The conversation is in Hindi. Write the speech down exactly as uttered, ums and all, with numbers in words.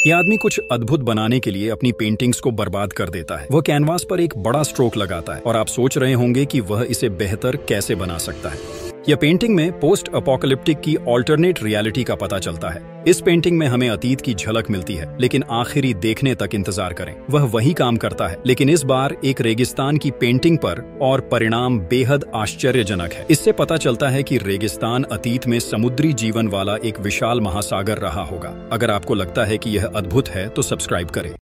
ये आदमी कुछ अद्भुत बनाने के लिए अपनी पेंटिंग्स को बर्बाद कर देता है। वह कैनवास पर एक बड़ा स्ट्रोक लगाता है और आप सोच रहे होंगे कि वह इसे बेहतर कैसे बना सकता है। यह पेंटिंग में पोस्ट अपोकलिप्टिक की ऑल्टरनेट रियलिटी का पता चलता है। इस पेंटिंग में हमें अतीत की झलक मिलती है, लेकिन आखिरी देखने तक इंतजार करें। वह वही काम करता है, लेकिन इस बार एक रेगिस्तान की पेंटिंग पर, और परिणाम बेहद आश्चर्यजनक है। इससे पता चलता है कि रेगिस्तान अतीत में समुद्री जीवन वाला एक विशाल महासागर रहा होगा। अगर आपको लगता है कि यह अद्भुत है तो सब्सक्राइब करें।